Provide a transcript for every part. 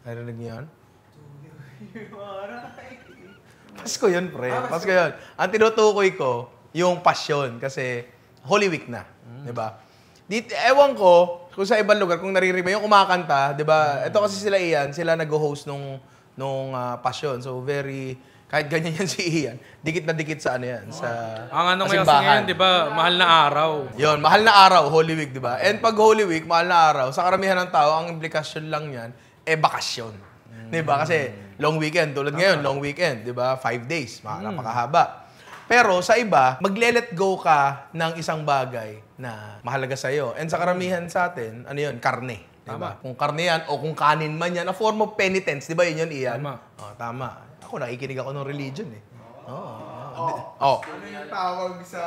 Narinig niyo yan? Pasko yun, pre. Pasko yun. Ang tinutukoy ko, yung pasyon. Kasi Holy Week na. Diba? Ewan ko, kung sa ibang lugar, kung naririnig yung kumakanta, diba? Ito kasi sila Ian, sila nag-host nung pasyon. So, kahit ganyan yan si Ian, dikit na dikit sa ano yan, sa ang ano ngayon, di ba, mahal na araw. Yun, mahal na araw, Holy Week, di ba? And pag Holy Week, mahal na araw, sa karamihan ng tao, ang implikasyon lang yan, bakasyon. Di ba? Kasi long weekend, tulad ngayon, long weekend, di ba? 5 days, napakahaba. Pero sa iba, magle-let go ka ng isang bagay na mahalaga sa'yo. And sa karamihan sa atin, ano yun? Karne. Diba? Kung karne yan o kung kanin man yan, a form of penitence. Di ba yun, Ian? Tama. Oh, tama. Ako, nakikinig ako ng religion eh. Ano yung tawag sa...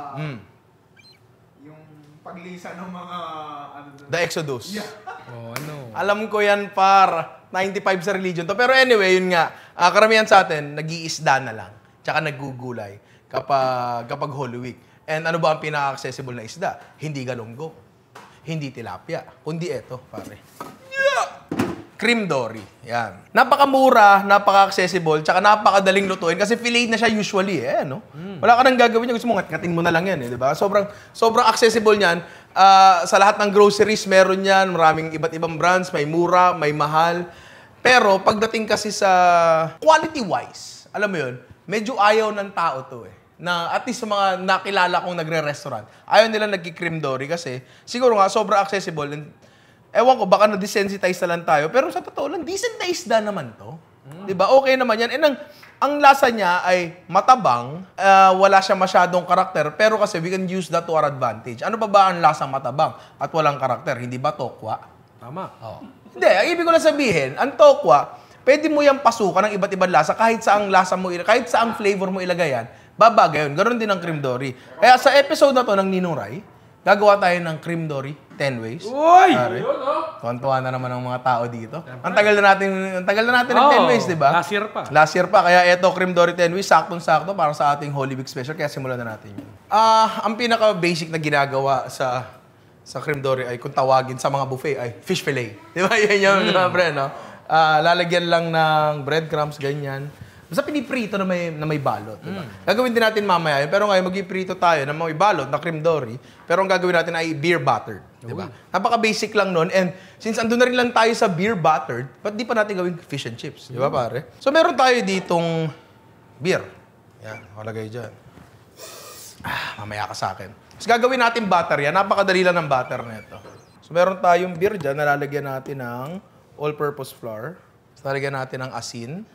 yung paglisa ng mga... The Exodus. Yeah. Alam ko yan, par. 95 sa religion to. Pero anyway, yun nga. Karamihan sa atin, nag-iisda na lang. Tsaka naggugulay kapag Holy Week. And ano ba ang pinaka-accessible na isda? Hindi galunggong. Hindi tilapia. Kundi eto, pare. Cream dory. Yan. Napakamura, napaka-accessible, tsaka napakadaling lutuin kasi fillet na siya usually no? Wala ka nang gagawin niya. Gusto mo ngatkatin mo na lang yan di ba? Sobrang accessible niyan. Sa lahat ng groceries, meron yan. Maraming iba't ibang brands. May mura, may mahal. Pero pagdating kasi sa quality-wise, alam mo yun, medyo ayaw ng tao to na at least sa mga nakilala kong nagre-restaurant, ayaw nila nagki-cream dory kasi siguro nga sobrang accessible. And, ewan ko, baka na-desensitize na lang tayo. Pero sa totoo lang, decent na isda naman to. Diba? Okay naman yan. And ang lasa niya ay matabang, wala siya masyadong karakter, pero kasi we can use that to our advantage. Ano pa ba ang lasang matabang at walang karakter? Hindi ba tokwa? Tama. Hindi, ang ibig ko na sabihin, ang tokwa, pwede mo yung pasukan ng iba't ibang lasa, kahit saang lasa mo, kahit saang flavor mo ilagay yan, babagay yun. Ganon din ang cream dory. Kaya sa episode na to ng Ninong Rai, gagawa tayo ng cream dory 10 ways. Uy! Tuwan-tuwa na naman ang mga tao dito. Ang tagal na natin ng 10 ways, di ba? Last year pa. Last year pa. Kaya eto, cream dory 10 ways, saktong-sakto para sa ating Holy Week special. Kaya simulan na natin yun. Ang pinaka-basic na ginagawa sa cream dory ay kung tawagin sa mga buffet ay fish fillet. Di ba? Yan yung pre, no? Lalagyan lang ng breadcrumbs, ganyan. Basta piniprito na may balot. Diba? Gagawin din natin mamaya yun. Pero ngayon, mag-iprito tayo na may balot na cream dory. Pero ang gagawin natin ay beer battered. Diba? Napaka-basic lang nun. And since andun na rin lang tayo sa beer battered, ba't di pa natin gawin fish and chips? Diba, pare? So, meron tayo ditong beer. Yan, nakalagay dyan. Mamaya ka sa akin. So, gagawin natin butter yan. Napakadali lang ng butter na ito. So, meron tayong beer dyan. Nalalagyan natin ng all-purpose flour. So, lalagyan natin ng asin.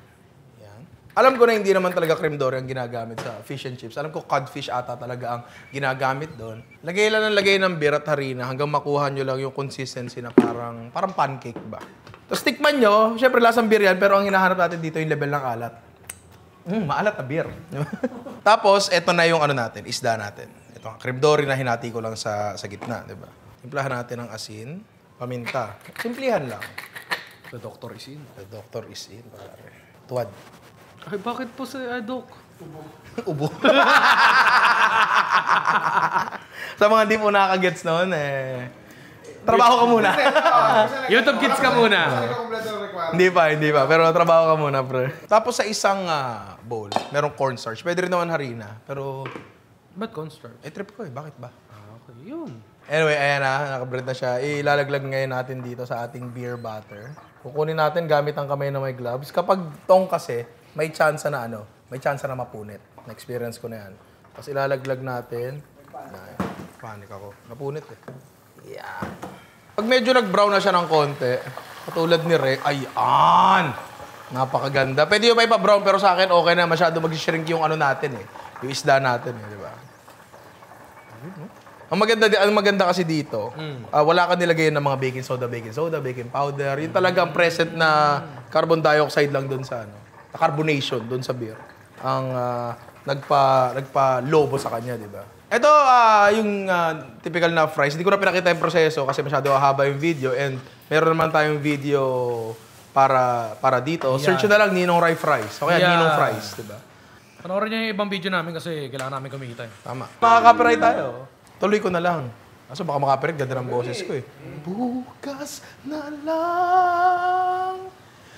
Alam ko na hindi naman talaga cream dory ang ginagamit sa fish and chips. Alam ko codfish ata talaga ang ginagamit doon. Lagay lang ng lagay ng beer at harina hanggang makuha nyo lang yung consistency na parang pancake ba. Tapos tikman nyo, syempre lasang beer yan, pero ang hinahanap natin dito yung level ng alat. Maalat na beer. Tapos, eto na yung ano natin, isda natin. Ito, cream dory na hinati ko lang sa gitna, di ba? Timplahan natin ng asin, paminta. Simplihan lang. The doctor is in. The doctor is in, pare. Tuwad. Ay, bakit po sa Doc? Ubo. Sa mga di po nakaka-gets noon, trabaho ka muna. YouTube Kids ka muna. Hindi pa. Pero trabaho ka muna, pre. Tapos sa isang bowl, merong cornstarch. Pwede rin naman harina. Pero, Ba't cornstarch? trip ko Bakit ba? Okay, yun. Anyway, ayan nakabread na siya. Ilalaglag ngayon natin dito sa ating beer batter. Kukunin natin gamit ang kamay na may gloves. Kapag tong kasi, may chance na mapunit. Na-experience ko na yan. Tapos ilalaglag natin. Panic ako. Napunit Yeah. Pag medyo nag-brown na siya ng konti, katulad ni Re, ayan! Napakaganda. Pwede yung may pa-brown, pero sa akin okay na. Masyado mag-shrink yung ano natin Yung isda natin di ba? Ang maganda kasi dito, wala ka nilagay ng mga baking soda, baking powder. Yun talaga ang present na carbon dioxide lang doon sa carbonation doon sa beer. Ang nagpa-lobo sa kanya, di ba? Ito, yung typical na fries. Hindi ko na pinakita yung proseso kasi masyado haba yung video and meron naman tayong video para dito. Yeah. Search na lang Ninong Rai Fries. O kaya Ninong Fries, di ba? Panoorin niyo yung ibang video namin kasi kailangan namin kumita. Tama. Makaka-copyright tayo. Tuloy ko na lang. Kaso baka makaka-copyright, ganda ng boses ko Bukas na lang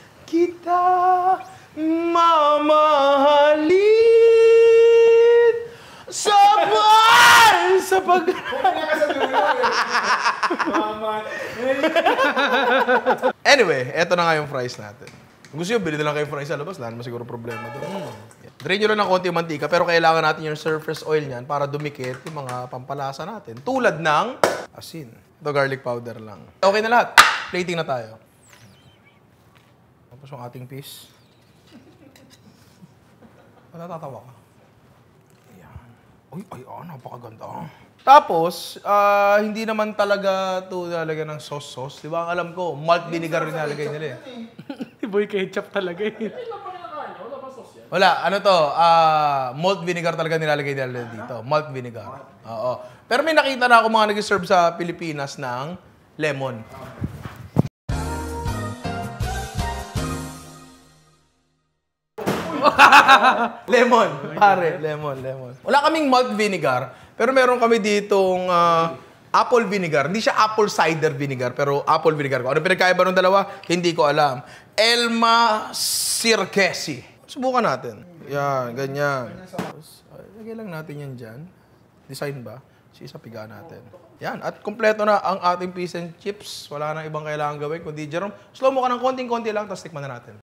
Anyway, eto na nga yung fries natin. Kung gusto nyo, bili na lang kayo fries sa labas. Wala naman siguro problema doon. Drain nyo lang ng konti yung mantika, pero kailangan natin yung surface oil niyan para dumikit yung mga pampalasa natin. Tulad ng asin. Ito, garlic powder lang. Okay na lahat. Plating na tayo. Tapos yung ating piece. Natatawa ka. Ayan. Ay, napakaganda. Tapos, hindi naman talaga ito lalagyan ng sauce. Di ba? Ang alam ko, malt vinegar rin nalagay nila eh. Boy, ketchup talaga eh. Wala, ano to, malt vinegar talaga nilalagay nila dito. Malt vinegar. Oo. Pero may nakita na ako mga nag-serve sa Pilipinas ng lemon. Lemon, pare, lemon. Wala kaming malt vinegar, pero meron kami ditong apple vinegar. Hindi siya apple cider vinegar, pero apple vinegar. Kung ano pinagkaiba ng dalawa, hindi ko alam. Elma Sirkesi. Subukan natin. Yan, ganyan. Lagay lang natin yan dyan. Design ba? Isapiga natin. Yan. At kumpleto na ang ating fish and chips. Wala nang ibang kailangan gawin. Kundi, Jerome, slow mo ka ng konting-konti lang, tapos tikman na natin.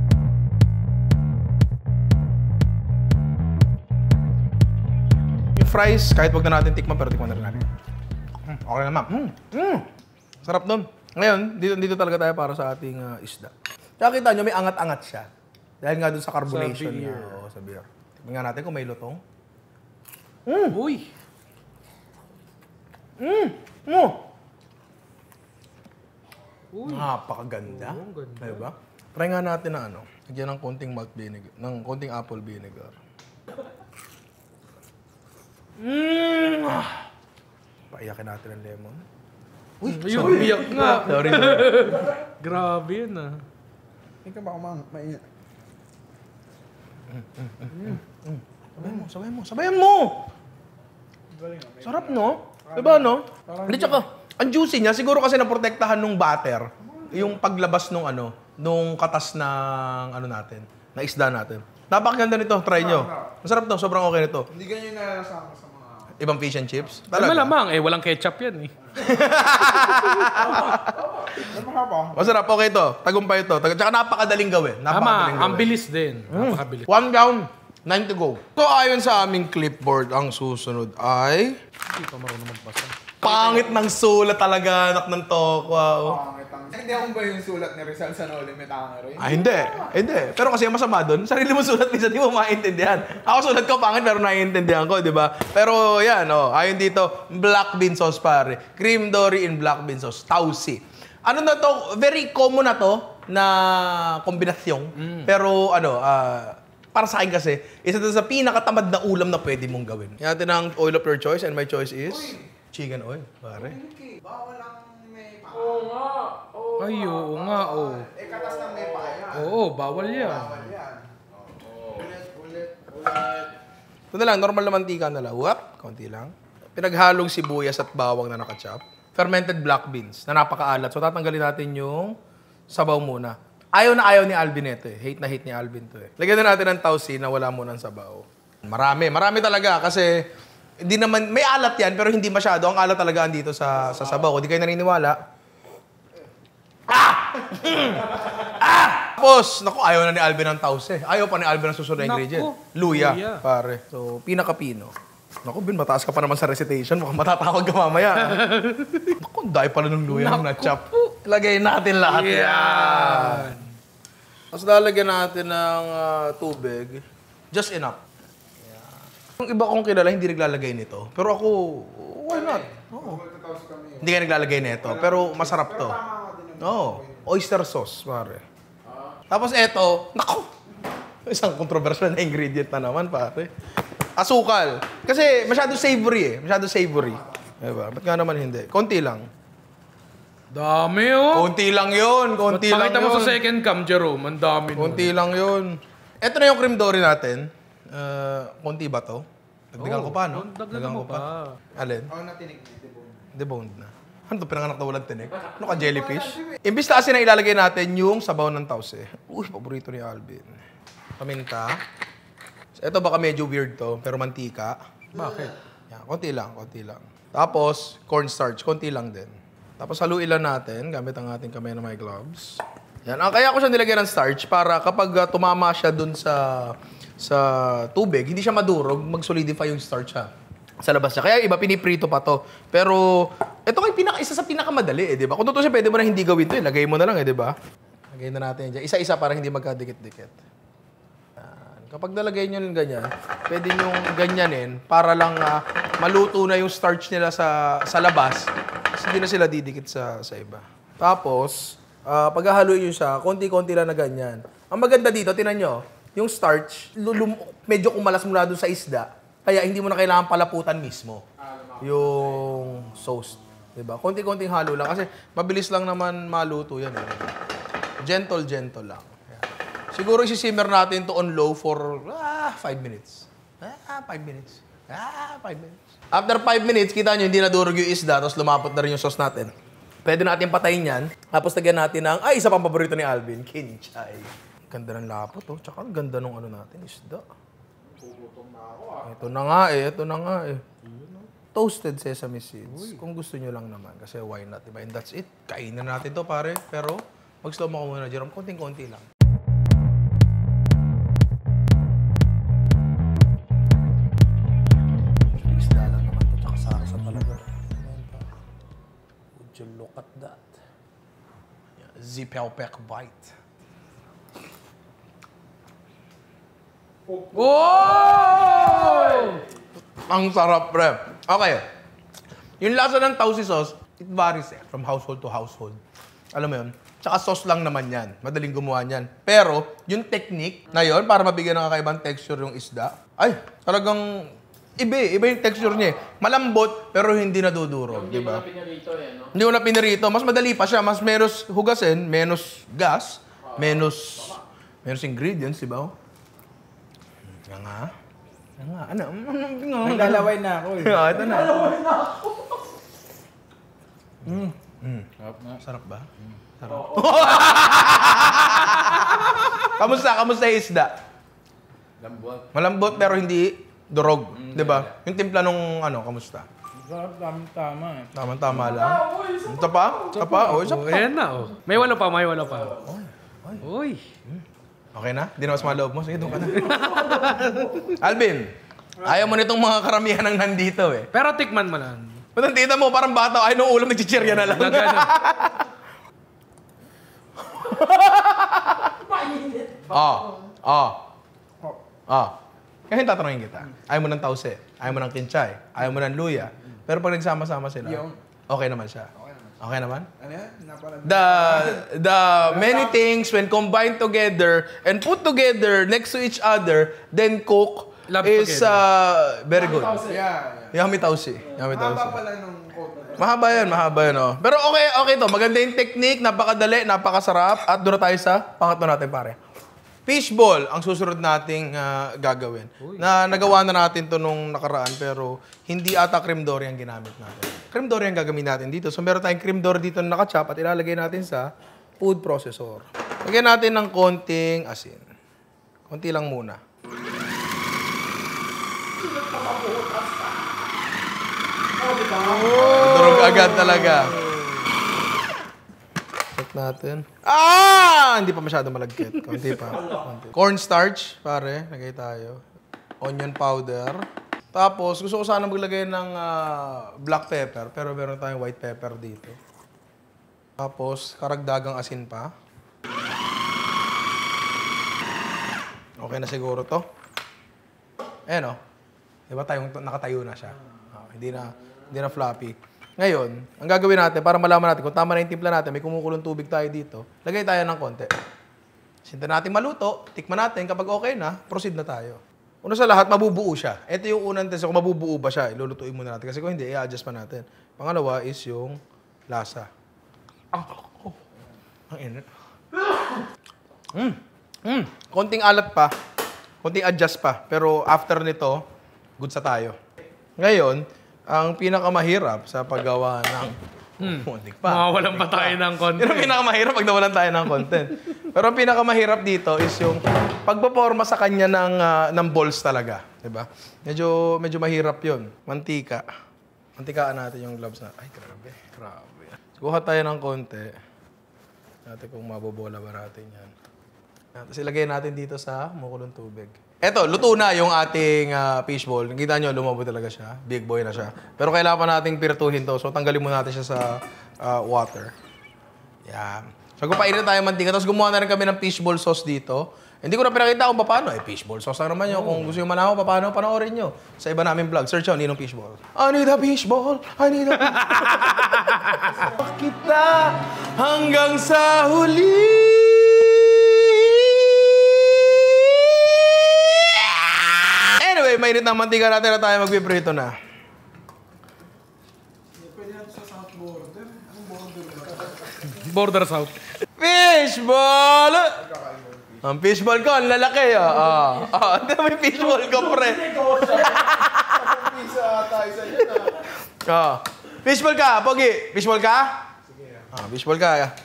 Yung fries, kahit wag na natin tikman, pero tikman na rin natin. Okay naman. Sarap nun. Ngayon, dito talaga tayo para sa ating isda. Kaya kita nyo, may angat-angat siya. Dahil nga dun sa carbonation niya. Oo, sa beer. Tingnan nga natin kung may lutong. Uy! Napakaganda. Oo, ganda. Diba? Try nga natin na ano. Lagyan ng konting malt vinegar. Ng konting apple vinegar. Paiyakin natin ng lemon. Uy, ayun, umiyak nga. Sorry. Grabe yun ah. Hindi ka ba mainit? Sabayan mo! Sarap, no? Diba, no? Hindi, tsaka, ang juicy niya, siguro kasi naprotektahan nung butter, yung paglabas nung nung katas ng natin, na isda natin. Napakaganda nito, try nyo. Masarap to, sobrang okay nito. Hindi ganyan nalalasahan ko sa mga... Ibang fish and chips? Ay, malamang eh, walang ketchup yan eh. Masarap, okay to. Tagumpay to. Tsaka napakadaling gawin. Tama, ang bilis din. Napakabilis. 1 down, 9 to go. So, ayon sa aming clipboard, ang susunod ay... Hindi pa marunong magbasa. Pangit ng sulat talaga, anak ng tokwa. Pangit ang... Hindi ako ba yung sulat ni Rizal sa No Limit Angero? Hindi. Pero kasi ang masama doon, sarili mo sulat minsan, di mo maintindihan. Ako sulat ko pangit, pero naiintindihan ko, di ba? Pero yan, ayon dito, black bean sauce pare. Cream dory in black bean sauce. Tausi. Ano na to, very common na to, na kombinasyon. Pero para sa akin kasi, isa to sa pinakatamad na ulam na pwede mong gawin. Yan natin ang oil of your choice, and my choice is chicken oil, pare. Bawal ang may paa. Ay, oo nga, oo. Katas ng may paa yan. Oo, bawal yan. Bawal yan. Ulit. Ito na lang, normal na mantika na lang. Wap, konti lang. Pinaghalong sibuyas at bawang na nakachop. Fermented black beans na napakaalat. So tatanggalin natin yung sabaw muna. Ayaw na ayaw ni Alvin ito eh. Hate na hate ni Alvin to eh. Lagyan na natin ng tausi na wala muna ng sabaw. Marami talaga kasi hindi naman, may alat yan pero hindi masyado. Ang alat talaga andito sa sabaw. Kung di kayo naniniwala. Tapos, naku, ayaw na ni Alvin ng tausi. Ayaw pa ni Alvin ng susunod na ingredient. Luya, pare. So, pinakapino. Naku, Bin, mataas ka pa naman sa recitation. Mukhang matatakot ka mamaya. Naku, dahil pala ng luya ng na-chop. Lagay natin lahat yan. Tapos lalagyan natin ng tubig. Just enough. Yeah. Yung iba kong kilala, hindi naglalagay nito. Pero ako, why not? Oo. Hindi ka naglalagay nito. Pero masarap to. Oo. Oyster sauce, pare. Tapos eto, naku! Isang controversial na ingredient na naman, pare. Asukal. Kasi masyado savory eh. Masyado savory. Diba? Ba't nga naman hindi? Konti lang. Dami oh. Konti lang yun. Konti lang yun. Pakita mo sa second cam, Jerome. Ang dami nun. Konti lang yun. Ito na yung cream dory natin. Konti ba to? Dagdagan ko pa, no? Dagdagan mo pa. Alin? Ako na tinig. Deboned na. Ano to? Pinanganak na walang tinik? Ano ka, jellyfish? Imbis na kasi na ilalagay natin yung sabaw ng tausi. Uy, paborito ni Alvin. Paminta. Ito baka medyo weird to, pero mantika. Bakit? Yan, konti lang, konti lang. Tapos, cornstarch. Konti lang din. Tapos, haluin lang natin gamit ang ating kamay na may gloves. Yan. Kaya ko siya nilagyan ng starch para kapag tumama siya dun sa tubig, hindi siya madurog, mag-solidify yung starch siya sa labas niya. Kaya iba, piniprito pa to. Pero, ito ay isa sa pinakamadali, di ba? Kung totoo siya, pwede mo na hindi gawin to, lagay mo na lang, di ba? Lagay na natin dyan. Isa-isa para hindi magkadikit-dikit. Yan. Kapag nalagay nyo yung ganyan, pwede nyo ganyanin para lang maluto na yung starch nila sa labas. Kasi hindi na sila didikit sa iba. Tapos, paghahaluin nyo siya, konti-konti lang na ganyan. Ang maganda dito, tinan nyo, yung starch, medyo kumalas mula doon sa isda, kaya hindi mo na kailangan palaputan mismo yung sauce. Diba? Konti-konting halo lang kasi mabilis lang naman maluto yan. Gentle lang. Yan. Siguro isi-simmer natin to on low for 5 minutes. 5 minutes. 5 minutes. After 5 minutes, kita nyo hindi nadurog yung isda, tapos lumapot na rin yung sauce natin. Pwede natin patayin yan. Tapos lagyan natin ng, isa pang paborito ni Alvin, kinchay. Ganda ng lapot, oh. Tsaka ang ganda ng natin, isda. Ito na nga eh. Toasted sesame seeds. Kung gusto nyo lang naman, kasi why not, diba? And that's it. Kainin natin to, pare. Pero, mag-slow mo ko muna, Jerome. Konting-konti lang. Isda lang naman to, tsaka sarsa talaga. Would you look at that? Zipelpek bite. Oh! Ang sarap, pre. Okay. Yung lasa ng tausi sauce, it varies from household to household. Alam mo yun? Tsaka sauce lang naman yan. Madaling gumawa niyan. Pero, yung technique na yun, para mabigyan ng kakaibang texture yung isda, ay, talagang iba yung texture niya eh. Malambot, pero hindi nadudurog. Hindi mo na pinirito no? Hindi mo na pinirito. Mas madali pa siya. Mas menos hugasin, menos gas, menos ingredients, di ba? Nga. Ano? Naglalaway na ako eh. Ito na. Sarap na. Sarap ba? Sarap. Kamusta yung isda? Malambot pero hindi durog. Di ba? Yung timpla nung kamusta? Sarap, tama eh. Tama lang. Ito pa? Ito pa? Oh, isa pa. Ayan na oh. May walo pa. Uy. Okay na? Hindi na mas maloob mo? Sige, doon ka na. Alvin, ayaw mo nitong mga karamihan ng nandito eh. Pero tikman mo lang. Ba't ang tita mo, parang bata, ay nung ulam, nagchichirya na lang. Kaya tatanungin kita. Ayaw mo ng tause, ayaw mo ng kinchay, ayaw mo ng luya. Pero pag nagsama-sama sila, okay naman siya. Okay naman? Ano yan? The many things when combined together and put together next to each other, then cook Love is very good. Yeah. Yummy tausi. Mahaba pala nung quote. Mahaba yan, oh. Pero okay to. Maganda yung technique, napakadali, napakasarap. At doon na tayo sa pangatlo natin, pare. Fishball ang susunod nating gagawin. Na nagawa na natin to nung nakaraan, pero hindi ata cream dory ang ginamit natin. Cream dory ang gagawin natin dito. So meron tayong cream dory dito na nakachop at ilalagay natin sa food processor. Lagyan natin ng konting asin. Konti lang muna. Durog agad talaga. Check natin. Hindi pa masyado malagkit. Konti pa. Cornstarch, pare. Lagay tayo. Onion powder. Tapos, gusto ko sana maglagay ng black pepper. Pero meron tayong white pepper dito. Tapos, karagdagang asin pa. Okay na siguro to. Ayan o. Diba nakatayo na siya. Hindi na floppy. Ngayon, ang gagawin natin, para malaman natin kung tama na yung timpla natin, may kumukulong tubig tayo dito, lagay tayo ng konti. Sinta natin maluto, tikman natin, kapag okay na, proceed na tayo. Una sa lahat, mabubuo siya. Ito yung unang test, kung mabubuo ba siya, ilulutuin muna natin. Kasi kung hindi, i-adjust pa natin. Pangalawa is yung lasa. Ang init. Konting alat pa, konting adjust pa. Pero after nito, good sa tayo. Ngayon, ang pinakamahirap sa paggawa ng... Muntik pa. Mawawalan pa tayo ng content. Yun ang pinakamahirap pag nawalan tayo ng content. Pero ang pinakamahirap dito is yung pagpaporma sa kanya ng balls talaga. Diba? Medyo mahirap yun. Mantika. Mantikaan natin yung gloves na. Ay, grabe. Grabe. Kuha tayo ng konti. Natin kung mabobola ba natin yan. Tapos ilagay natin dito sa kumukulong tubig. Eto, luto na yung ating fishball. Nakita nyo, lumabo talaga siya. Big boy na siya. Pero kailangan pa nating pirtuhin to. So, tanggalin muna natin siya sa water. Yan. So, kung painit tayo mantika. Tapos gumawa na rin kami ng fishball sauce dito. Hindi ko na pinakita kung paano. Fishball sauce lang naman yun. Kung gusto yung malaman paano, panoorin nyo. Sa iba namin vlog. Search yun, Ninong Fishball. I need a fishball. I need a fishball. Kita hanggang sa huli. Anyway, mainit na mantika natin na tayo magpiprito na. Pwede natin sa South Border. Anong border ba? Border South. Fishball! Ang fishball ko, ang lalaki. Hindi may fishball ko, pre. Pisa tayo sa inyo. Fishball ka, Pogi. Fishball ka? Sige. Fishball ka.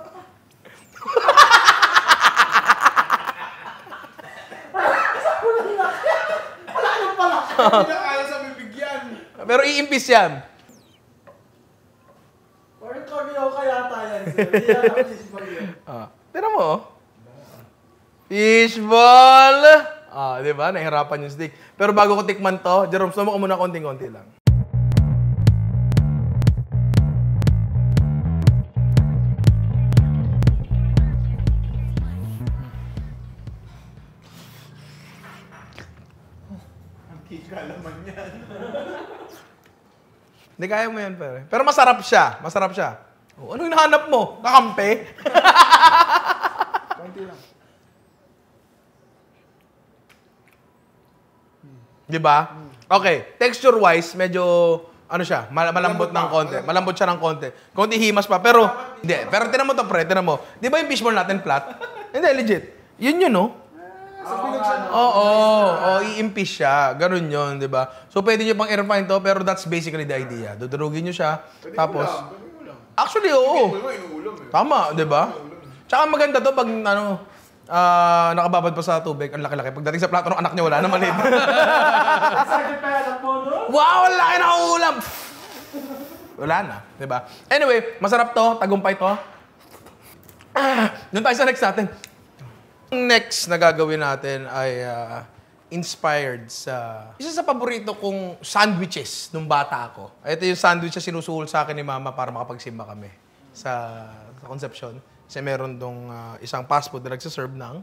Hindi na kaya sa bibigyan. Pero iimpis yan. Parang kami ako kaya tayo. Hindi na ako fishball yun. Tira mo, Fishball! Di ba? Nahirapan yung stick. Pero bago ko tikman to, Jerome, sumo ko muna konting-konti lang. Ang kika laman yan. Hindi kaya mo yan, pare. Pero masarap siya. Masarap siya. Anong hinahanap mo? Kakampi? Konti lang. Di ba? Okay. Texture-wise, medyo, siya, malambot ng konti. Malambot siya ng konti. Konti himas pa. Pero, hindi. Pero tinan mo to, pre. Tinan mo. Di ba yung fishball natin flat? Hindi, legit. Yun, no? Oo, i-impis siya. Ganun yun, di ba? So, pwede nyo pang i-refine to, pero that's basically the idea. Dudurugin nyo siya. Tapos, actually, oo. Tama, di ba? Tsaka maganda to pag, nakababad pa sa tubig. Ang laki-laki. Pagdating sa plato ng anak niya, wala na maliit. Excited pa yan ako, no? Wow, ang laki na ulam! Wala na, di ba? Anyway, masarap to. Tagumpay to. Doon tayo sa next natin. Next na gagawin natin ay inspired sa isa sa paborito kong sandwiches nung bata ako. Ito yung sandwich na sinusuhol sa akin ni Mama para makapagsimba kami sa Concepcion. Kasi meron dong isang fast food na nagsaserve ng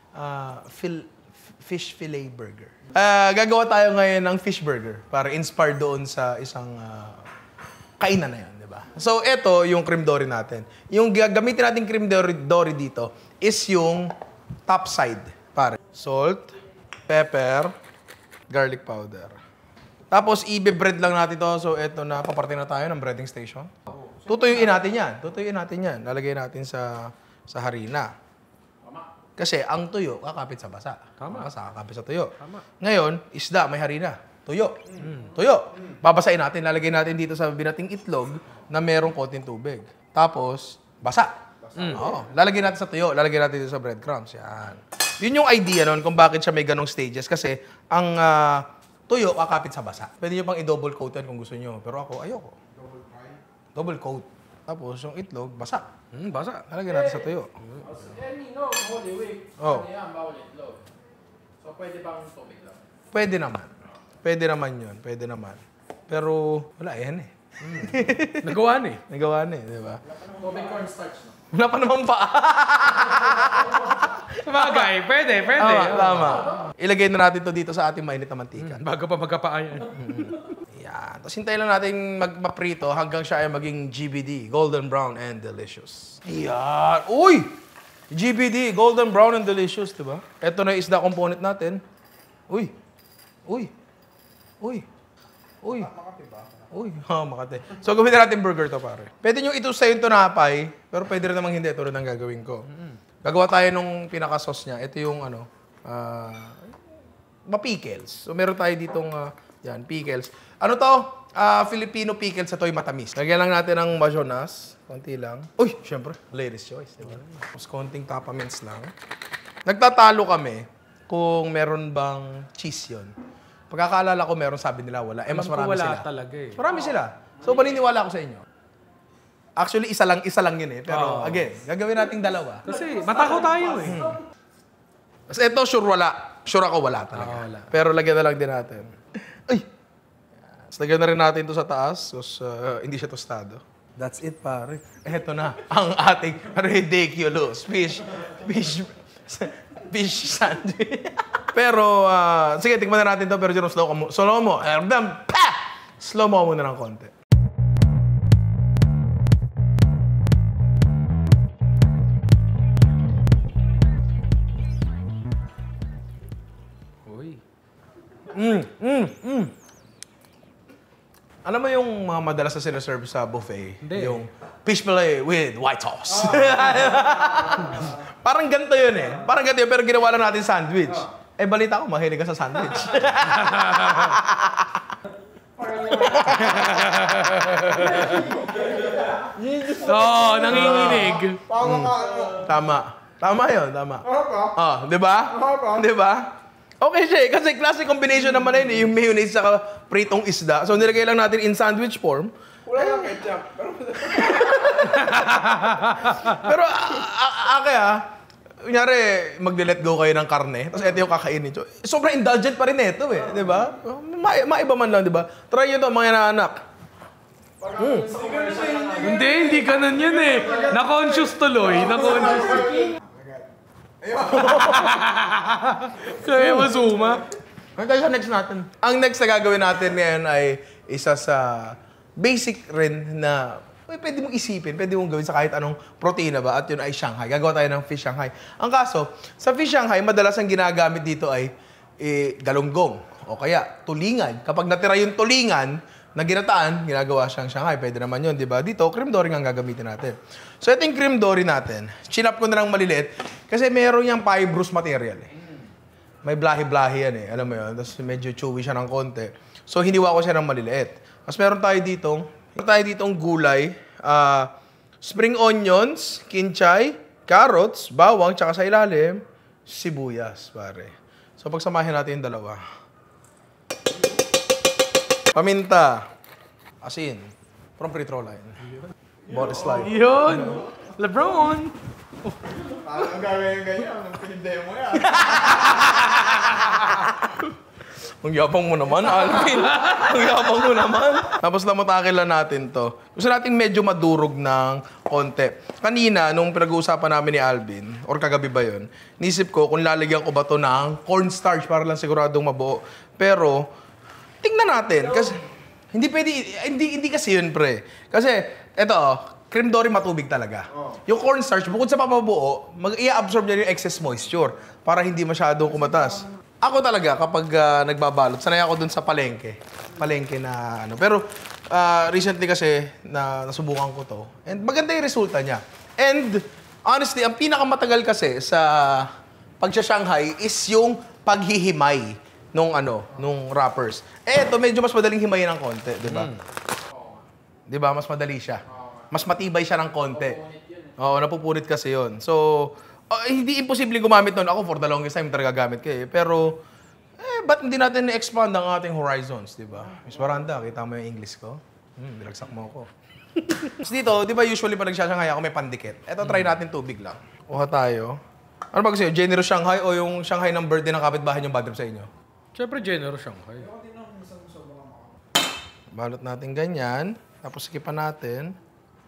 fish fillet burger. Gagawa tayo ngayon ng fish burger para inspired doon sa isang kainan na yun, di ba? So, ito yung cream dory natin. Yung gagamitin natin cream dory dito is yung top side, pare. Salt, pepper, garlic powder. Tapos, i-bread lang natin to. So, ito na, paparte na tayo ng breading station. Tutuyuin natin yan. Lalagay natin sa harina. Kasi, ang tuyo, kakapit sa basa. Tama. Basa, kakapit sa tuyo. Tama. Ngayon, isda, may harina. Tuyo. Tuyo. Babasain natin. Lalagay natin dito sa binating itlog na merong konting tubig. Tapos, basa. Oo. Lalagyan natin sa tuyo, lalagyan natin dito sa breadcrumbs. Yan. Yun yung idea nun kung bakit siya may ganong stages. Kasi ang tuyo kakapit sa basa. Pwede nyo pang i-double coat yan kung gusto nyo. Pero ako, ayoko. Double coat. Tapos yung itlog, basa. Basa. Lalagyan natin sa tuyo. Nino, Holy Week. Oh. Ano yan, bawal itlog. So, pwede bang tubig lang? Pwede naman. Pwede naman yun. Pwede naman. Pero wala yan eh. Nagawa na eh. Nagawa na eh, di ba? Tubig cornstarch, no? Wala pa naman pa. Sabagay, pwede. Tama. Ilagay na natin to dito sa ating mainit na mantika. Bago pa magkapaayan. Yan. Tapos hintayin lang natin magpaprito hanggang siya ay maging GBD, golden brown and delicious. Yan. Uy! GBD, golden brown and delicious, di ba? Ito na yung isda component natin. Uy! Uy! Uy! Uy! Uy, Makati. So, gawin na natin burger to, pare. Pwede nyo ito sa yung tunapay, pero pwede rin namang hindi. Ito rin ang gagawin ko. Gagawa tayo nung pinaka-sauce niya. Ito yung, ma-pickles. So, meron tayo ditong, pickles. Ano to? Filipino pickles. Ito yung matamis. Lagyan lang natin ng majonas. Konti lang. Uy, syempre, ladies' choice, di ba? Tapos, konting tapaments lang. Nagtatalo kami kung meron bang cheese yun. Pagkakaalala ko, meron sabi nila wala. Eh, mas Alam ko marami wala sila. talaga eh. Mas marami sila. So, paniniwala ako sa inyo. Actually, isa lang yun eh. Pero, again, gagawin nating dalawa. Kasi matakot tayo eh. Tapos ito, sure wala. Sure ako wala talaga. Wala. Pero lagyan na lang din natin. Ay! Tapos lagyan na rin natin ito sa taas. Tapos hindi siya tostado. That's it, pare. Eto na, ang ating ridiculous fish sandwich. Pero, sige, tikman na natin to. Pero dyan, slow mo. Slow mo muna ng konti. Uy. Alam mo yung mga madalas na sinaserve sa buffet? Hindi. Yung fish fillet with white sauce. Parang ganito yun eh. Parang ganito yun, pero ginawa lang natin sandwich. Eh, balita ko, mahilig ka sa sandwich. Nanginginig. Tama. Tama yun, tama. Di ba? Tama. Di ba? Okay siya eh. Kasi classic combination naman na yun eh. Yung mayonnaise sa pritong isda. So, nilagay lang natin in sandwich form. Wala lang ketchup. Pero, kunyari, mag-let go kayo ng karne, tapos ito yung kakainin. So, sobrang indulgent pa rin ito eh. Di ba? Maiba man lang, di ba? Try nyo to, mga anak. Hindi ganun yun eh. Na-conscious tuloy. Na-conscious. Kaya masuma. Ano tayo sa next natin? Ang next na gagawin natin ngayon ay isa sa basic rin na pwede mong isipin, pwede mong gawin sa kahit anong protina ba, at yun ay Shanghai. Gagawa tayo ng fish Shanghai. Ang kaso, sa fish Shanghai, madalas ang ginagamit dito ay galunggong o kaya tulingan. Kapag natira yung tulingan na ginataan, ginagawa siyang Shanghai. Pwede naman yun, di ba? Dito, cream dory ang gagamitin natin. So, ito yung cream dory natin. Chinap ko na lang maliliit kasi meron yung fibrous material eh. May blahi-blahi yan eh. Alam mo yun? Tapos medyo chewy siya ng konti. So, hiniwa ko siya ng maliliit. Tapos meron tayo ditong gulay, spring onions, kinchay, carrots, bawang, tsaka sa ilalim, sibuyas, pare. So, pagsamahin natin yung dalawa. Paminta, asin, from pre-throw line. Body slide. Yun. Lebron. Ang gagawin ganyan, ang pinindemo yan. Ang yabang mo naman, Alvin. Ang yabang mo naman. Tapos namatake lang natin to. Gusto natin medyo madurog ng konti. Kanina, nung pinag-uusapan namin ni Alvin, or kagabi ba yun, nisip ko kung lalagyan ko ba to ng cornstarch para lang siguradong mabuo. Pero, tingnan natin. Kasi, hindi kasi yun, pre. Kasi, eto, cream dory matubig talaga. Yung cornstarch, bukod sa papabuo, mag-i-absorb niya yung excess moisture para hindi masyadong kumatas. Ako talaga, kapag nagbabalot, sanay ako dun sa palengke. Palengke na ano. Pero, recently kasi, nasubukan ko to. And maganda yung resulta niya. And, honestly, ang pinakamatagal kasi sa pag-Shanghai is yung paghihimay nung wrappers. Eh, ito, medyo mas madaling himayin ng konti, di ba? Di ba? Mas madali siya. Mas matibay siya ng konti. Oo, napupunit kasi yon. So, hindi imposible gumamit nun. Ako, for the longest time, talaga gamit ko eh. Pero, ba't hindi natin na-expand ang ating horizons, di ba? Miss Miranda, kita mo yung English ko? Bilagsak mo ako. Tapos dito, di ba usually pag nagsashanghai ako may pandikit? Eto, try natin tubig lang. Kuha tayo. Ano ba gusto nyo? Generous Shanghai o yung Shanghai ng birthday ng kapitbahay yung bad trip sa inyo? Siyempre, generous Shanghai. Balot natin ganyan. Tapos sikipan natin.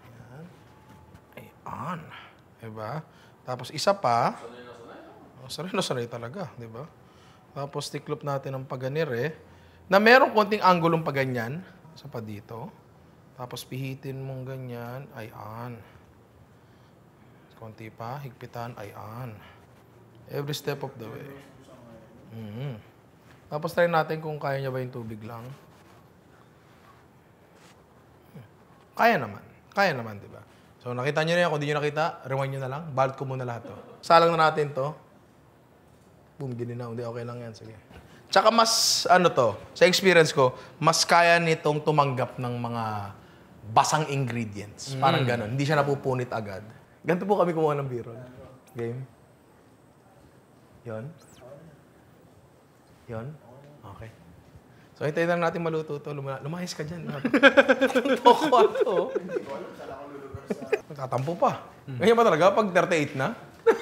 Ayan. Diba? Tapos isa pa. Sanay na sanay talaga. Diba? Tapos tiklop natin ang paganire. Na merong konting anggulong paganyan. Isa pa dito. Tapos pihitin mong ganyan. Ayan. Konti pa. Higpitan. Ayan. Every step of the way. Tapos try natin kung kaya niya ba yung tubig lang. Kaya naman. Kaya naman, di ba? So, nakita nyo na yan. Kung di nyo nakita, rewind nyo na lang. Balot ko muna lahat to. Salang na natin to. Boom, gininaw. Hindi, okay lang yan. Sige. Tsaka mas, sa experience ko, mas kaya nitong tumanggap ng mga basang ingredients. Parang ganun. Hindi siya napupunit agad. Ganito po kami kumuha ng biro. Game. Yon. Yon. Okay. So, hintayin lang natin maluto to. Lumayas ka dyan. Toko to. Hindi ko alam, saan ako lulugar sa... Nagtatampo pa. Ganyan ba talaga pag 38 na?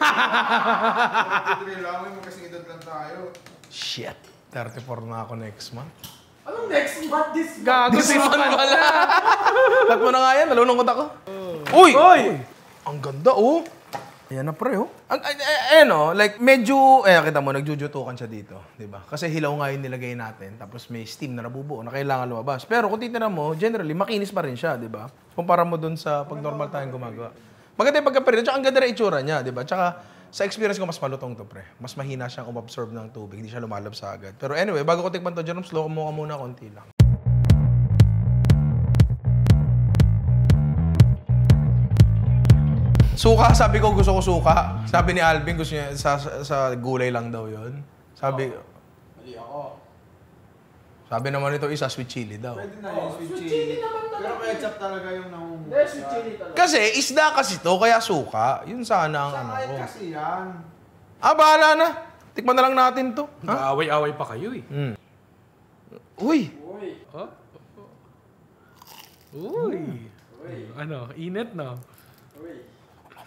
43 lang, mo kasing edad lang tayo. Shit. 34 na ako next month. Anong next month? This month? Gago si Man man pala. Cut mo na nga yan. Nalulungkot ako. Uy! Uy! Ang ganda, oh. Ayan na pre, oh. Ayan, oh. Like, medyo, kita mo, nagjujutukan siya dito. Diba? Kasi hilaw nga yung nilagay natin. Tapos may steam na nabubuo na kailangan lumabas. Pero kung titignan mo, generally, makinis pa rin siya, diba? Kumpara mo dun sa pag normal tayong gumagawa. Maganda yung pagkaperito. Tsaka ang ganda na itsura niya, diba? Tsaka, sa experience ko, mas malutong to, pre. Mas mahina siyang umabsorb ng tubig. Hindi siya lumalabsa agad. Pero anyway, bago ko tikman to, Jerome, slow mo ka muna konti lang. Suka, sabi ko gusto ko suka. Sabi ni Alvin gusto niya sa gulay lang daw 'yon. Sabi Mali ako. Sabi naman ito isa sweet chili daw. Pwede na yung sweet Sweet chili. chili naman talaga. Pero ketchup talaga yung nangunguna. Hindi, sweet chili talaga. Kasi isda kasi to kaya suka. Yun sana ang ano Sakain ko. kasi yan. Bahala na. Tikman na lang natin to. Ha? Nag-aaway-away pa kayo eh. Uy. Uy. Oh? Uy. Ano, init no? Uy.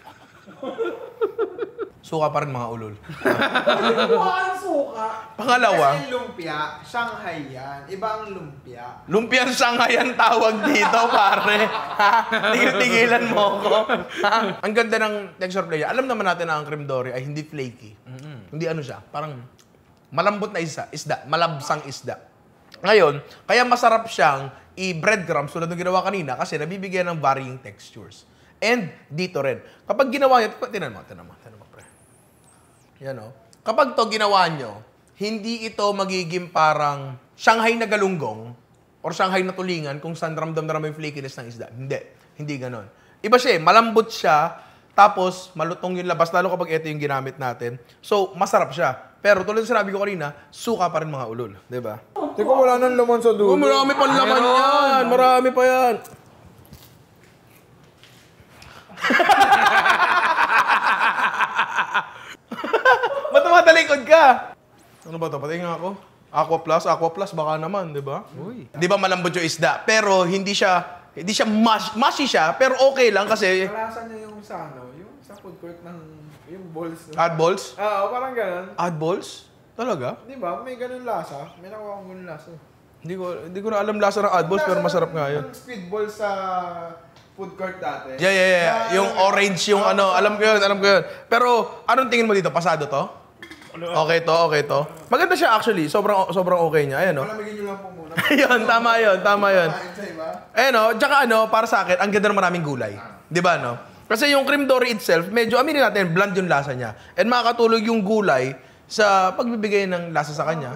Suka pa rin mga ulol. Kuha ang suka. Pangalawa, Kasi lumpia, Shanghai yan. Iba ang lumpia. lumpiang Shanghai ang tawag dito, pare. Ha? Tigil-tigilan mo ko. Ha? Ang ganda ng texture play. Alam naman natin na ang creme dory ay hindi flaky. Hindi ano siya, parang malambot na isda, malabsang isda. Ngayon, kaya masarap siyang i-breadcrumbs tulad ng ginawa kanina kasi nabibigyan ng varying textures. And dito rin. Kapag ginawa nyo, tinan mo, pre. Yan o. Kapag to ginawa nyo, hindi ito magiging parang Shanghai na galunggong or Shanghai na tulingan kung saan ramdam na ramdam yung flakiness ng isda. Hindi ganon. Iba siya malambot siya, tapos malutong yung labas, lalo kapag ito yung ginamit natin. So, masarap siya. Pero tulad ng sinabi ko kanina, suka pa rin mga ulol. Diba? Teka, wala nang laman sa dulo. Marami pang laman yan! Marami pa yan! Ba't matalikod ka? Ano ba ito? Patayin nga ako. Aqua Plus baka naman, di ba? Di ba malambot yung isda? Pero hindi siya mushy siya, pero okay lang kasi... Kalasa niya yung sa ano, yung sa food court ng, yung balls. Add balls? Parang ganun. Add balls? Talaga? Di ba? May ganun lasa. May nakuha akong ganun lasa. Hindi ko na alam lasa ng add balls, pero masarap nga yun. Yung speed ball sa food court dati. Yeah. Yung orange, yung ano, alam ko yun. Pero, anong tingin mo dito? Pasado to? Okay to. Maganda siya actually. Sobrang okay niya. Ayan, no? Palamigin nyo lang po muna. Ayun, tama yun. Kain sa iba. Ayan, no? Tsaka para sa akin, ang ganda ng maraming gulay. Di ba, no? Kasi yung cream dory itself, medyo, aminin natin, bland yung lasa niya. And makakatulog yung gulay sa pagbibigay ng lasa sa kanya.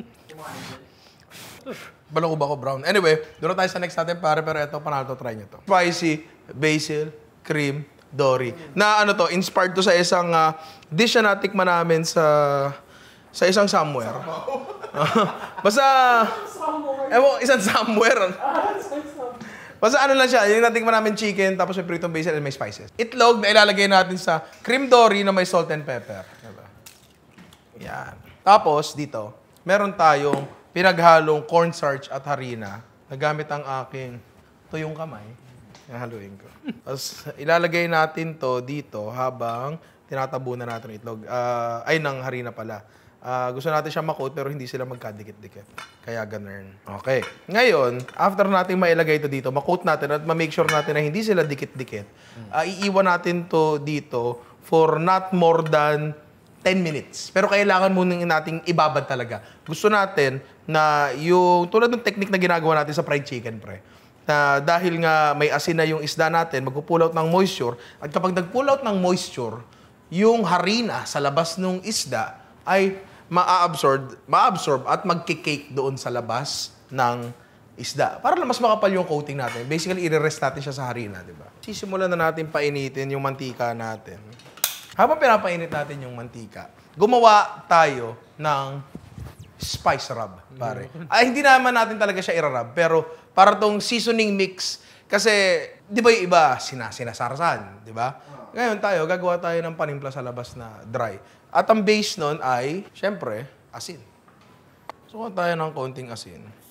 Balako ba ko brown? Anyway, doon na tayo sa next natin, pare. Pero ito, panalo to, try nyo to. Spicy, basil, cream, dory. Na ano to, inspired to sa isang dish na natikman namin sa isang somewhere. Basta, isang somewhere. Basta ano lang siya, yung natikman namin chicken, tapos may pritong basil and may spices. Itlog na ilalagay natin sa cream dory na may salt and pepper. Diba? Yan. Tapos, dito, meron tayong pinaghalong cornstarch at harina na gamit ang aking tuyong kamay. Haluin ko. Tapos, ilalagay natin to dito habang tinatabunan natin ng itlog. Ng harina pala. Gusto natin siya makot pero hindi sila magkadikit-dikit. Kaya ganun. Okay. Ngayon, after natin mailagay ito dito, makot natin at ma-make sure natin na hindi sila dikit-dikit, iiwan natin to dito for not more than 10 minutes. Pero kailangan muna nating ibabad talaga. Gusto natin na yung tulad ng technique na ginagawa natin sa fried chicken, pre. Na dahil nga may asin na yung isda natin, magpo-pull out ng moisture. At kapag nag-pull out ng moisture, yung harina sa labas ng isda ay ma-absorb at magkikake doon sa labas ng isda. Para lang mas makapal yung coating natin. Basically, i-rest natin siya sa harina, di ba? Sisimulan na natin painitin yung mantika natin. Habang pinapainit natin yung mantika, gumawa tayo ng spice rub, pare. Hindi naman natin talaga siya i-rub, pero para tong seasoning mix, kasi, di ba yung iba, sinasarsan, di ba? Ngayon tayo, gagawa tayo ng panimpla sa labas na dry. At ang base nun ay, syempre, asin. So, kuha tayo ng konting asin.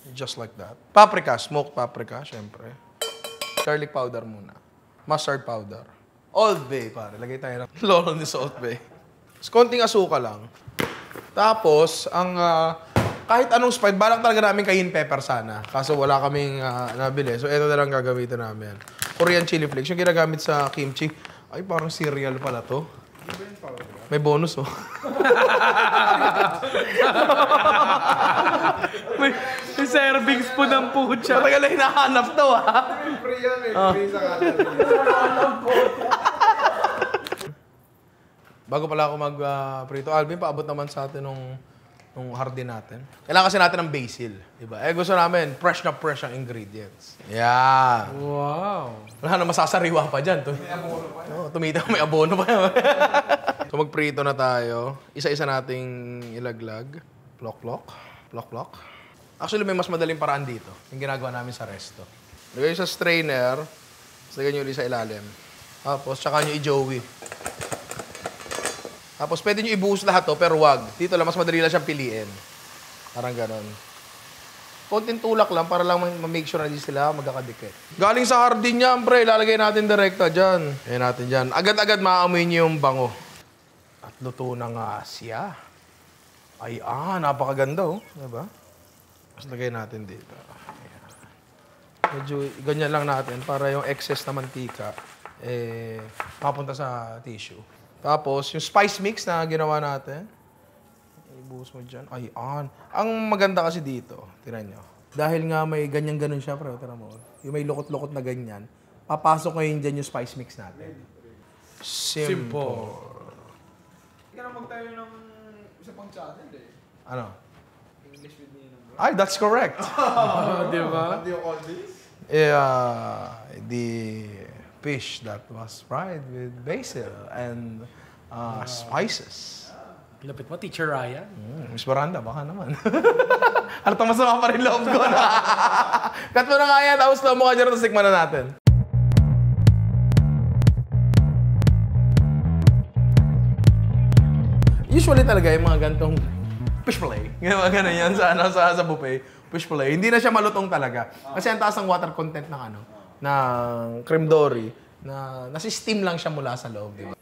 Just like that. Paprika, smoked paprika, syempre. Garlic powder muna. Mustard powder. Old Bay, pare. Lagay tayo ng lolo ni sa Old Bay. Konting asuka lang. Tapos, kahit anong spice, balak talaga namin cayenne pepper sana. Kaso wala kaming nabili. So, ito na lang gagamitin namin. Korean chili flakes. Yung ginagamit sa kimchi. Ay, parang cereal pala to. May bonus, oh. may servings po ng pucha. Matagal na hinahanap to, ha? Free yan eh. Free sa kanan. Bago pala ako mag-prito, Alvin, paabot naman sa atin nung hardin natin. Kailangan kasi natin ng basil. Diba? Gusto namin, fresh na fresh ang ingredients. Yeah. Wow. Wala na masasariwa pa dyan. May abono pa. Tumita, may abono pa. So magprito na tayo. Isa-isa nating ilaglag. Plok-plok. Plok-plok. Actually, may mas madaling paraan dito. Yung ginagawa namin sa resto. Lagay sa strainer. Tapos lagay nyo ulit sa ilalim. Tapos, tsaka nyo i-joey. Tapos, pwede nyo ibuhos lahat to, pero wag. Dito lang, mas madali lang siyang piliin. Parang ganon. Konting tulak lang para lang ma-make sure na hindi sila magkakadikit. Galing sa hardin niya, pre. Ilalagay natin direkta dyan. Ayan natin dyan. Agad-agad maaamoy niyo yung bango. At luto na nga siya. Ay, napakaganda, oh. Diba? Tapos lagay natin dito. Ayan. Medyo ganyan lang natin para yung excess na mantika mapunta sa tissue. Tapos, yung spice mix na ginawa natin, ibuhos mo dyan. Ayan. Ang maganda kasi dito, tinan nyo. Dahil nga may ganyan-ganon siya, pero tinan mo. Yung may lukot-lukot na ganyan, papasok ngayon dyan yung spice mix natin. Simple. Hindi ka na magtayo ng isa pang channel eh. Ano? English with Ninong bro. Ay, that's correct. Di ba? What do you call this? The fish that was fried with basil and spices. Lapit mo, Teacher Ryan. Miss Miranda, baka naman. Halatang masama pa rin loob ko na. Cut mo na nga yan, tapos slow mo ka dyan, tapos tikman na natin. Usually talaga yung mga gantong fish fillet. Ganun yan sa buffet. Fish fillet. Hindi na siya malutong talaga. Kasi ang taas ng water content ng creme dory na nasi-steam lang siya mula sa loob, di ba?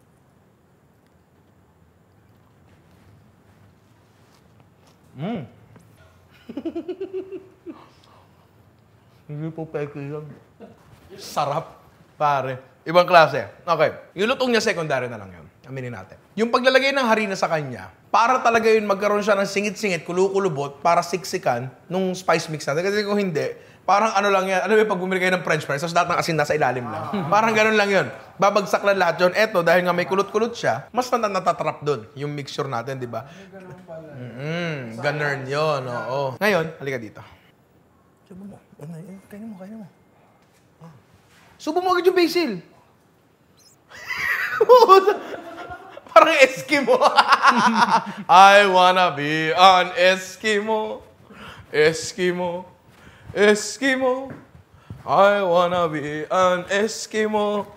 Hindi po peke lang. Sarap, pare. Ibang klase. Okay. Yung lutong niya, secondary na lang yun. Aminin natin. Yung paglalagay ng harina sa kanya, para talaga yun magkaroon siya ng singit-singit, kulukulubot, para siksikan nung spice mix natin. Kasi kung hindi, parang ano lang yan. Ano yung pag bumili kayo ng french fries, tapos lahat ng asin nasa ilalim lang. Parang ganun lang yun. Babagsak lang lahat yun. Eto, dahil nga may kulot-kulot siya, mas natatrap doon yung mixture natin, di ba? Ganun yun, oo. Ngayon, halika dito. Subo mo. Kainin mo. Subo mo agad yung basil. Parang Eskimo. I wanna be an Eskimo. Eskimo. Eskimo. I wanna be an Eskimo.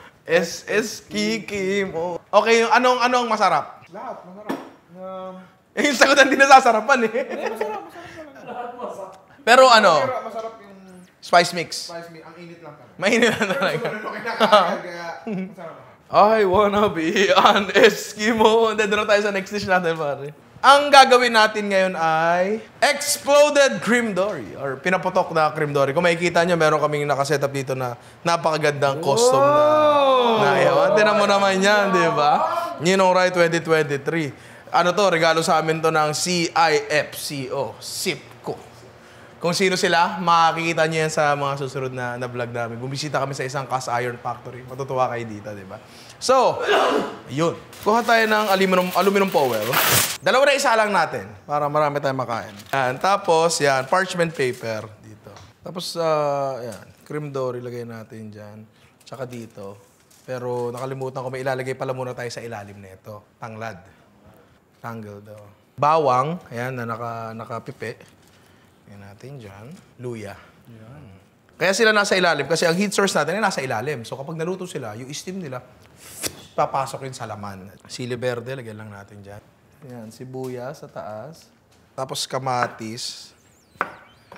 Eskimo. Okay, anong masarap? Lahat, masarap. Yung sagutan din nasasarapan eh. Masarap. Pero Pero masarap yung spice mix. spice meat. Ang init lang talaga. Mainit na talaga. Ano kinakain, kaya masarap. I wanna be an Eskimo. And then doon na tayo sa next dish natin, pare. Ang gagawin natin ngayon ay exploded cream dory or pinaputok na cream dory. Kung makikita nyo, meron kaming nakasetup dito na napakagandang custom na yawan. Tinan mo naman yan, di ba? Ninong Rai 2023. Ano to, regalo sa amin to ng CIFCO, SIPCO. Kung sino sila, makikita nyo yan sa mga susunod na vlog namin. Bumisita kami sa isang cast iron factory. Matutuwa kayo dito, di ba? So, yun. Kuha tayo ng aluminum foil. Dalawa na isa lang natin para marami tayong makain. Yan. Tapos, yan, parchment paper dito. Tapos, yan, cream dory ilagay natin dyan. Tsaka dito. Pero nakalimutan ko, may ilalagay pala muna tayo sa ilalim nito. Tanglad. Tangle daw. Bawang, ayan, na nakapipi. Yan natin dyan. Luya. Yan. Kaya sila nasa ilalim kasi ang heat source natin ay nasa ilalim. So kapag naluto sila, yung steam nila, papasok yun sa laman. Sili verde, lagyan lang natin dyan. Yan, sibuyas sa taas. Tapos kamatis.